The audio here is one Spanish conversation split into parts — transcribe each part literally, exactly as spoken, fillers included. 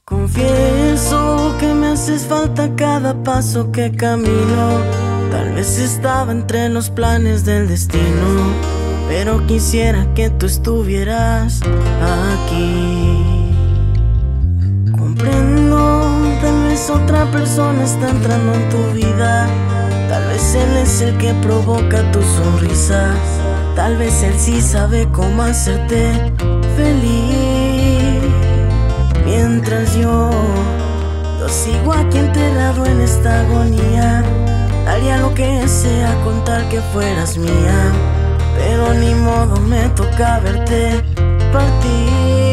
Confieso que me haces falta cada paso que camino. Tal vez estaba entre los planes del destino, pero quisiera que tú estuvieras aquí. Comprendo, tal vez otra persona está entrando en tu vida. Tal vez él es el que provoca tu sonrisa. Tal vez él sí sabe cómo hacerte feliz. Mientras yo, yo sigo aquí enterrado en esta agonía. Daría lo que sea con tal que fueras mía, pero ni modo, me toca verte partir.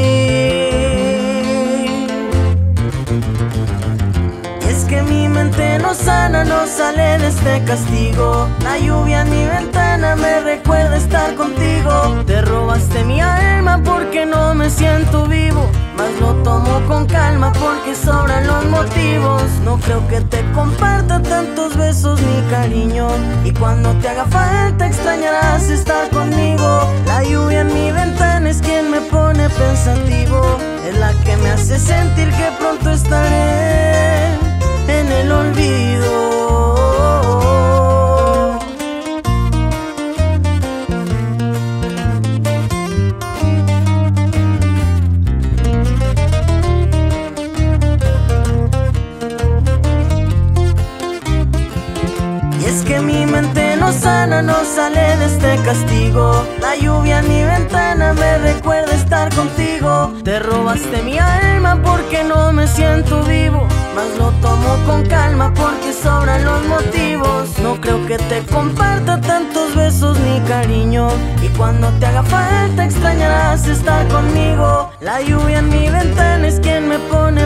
Y es que mi mente no sana, no sale de este castigo. La lluvia en mi ventana me recuerda estar contigo. Te robaste mi alma porque no me siento vivo, mas lo tomo con calma porque sobran los motivos. No creo que te comparta tantos besos ni cariño, y cuando te haga falta extrañarás estar conmigo. La lluvia en mi ventana es quien me pone pensativo, es la que me hace sentir que pronto estaré en el olvido. Es que mi mente no sana, no sale de este castigo. La lluvia en mi ventana me recuerda estar contigo. Te robaste mi alma porque no me siento vivo, mas lo tomo con calma porque sobran los motivos. No creo que te comparta tantos besos ni cariño, y cuando te haga falta extrañarás estar conmigo. La lluvia en mi ventana es quien me pone